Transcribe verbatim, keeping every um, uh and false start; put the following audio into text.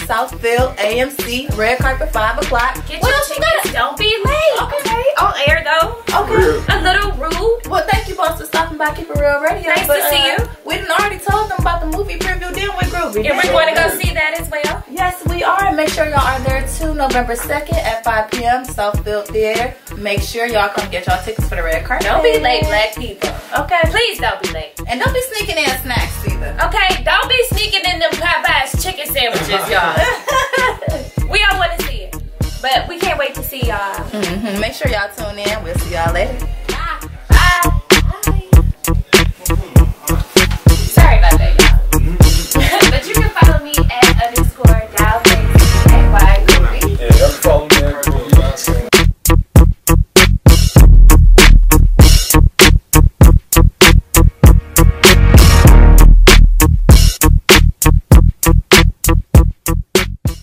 Southfield, A M C, red carpet, five o'clock. Get What your else you tickets. got? Don't be late. Okay. On air though. Okay. A little rude. Well, thank you both for stopping by Keep It Real Radio. Nice but, to see uh, you. We done already told them about the movie preview, didn't we, Groovy? And we're going to go see that as well. Yes, we are. Make sure y'all are there too, November second at five P M Southfield Theater. Make sure y'all come get y'all tickets for the red carpet. Don't be late, black people. Okay. Please don't be late. And don't be sneaking in snacks either. Okay, don't be sneaking in them Popeye's chicken sandwiches, y'all. We all want to see it. But we can't wait to see y'all. Mm-hmm. Make sure y'all tune in. We'll see y'all later.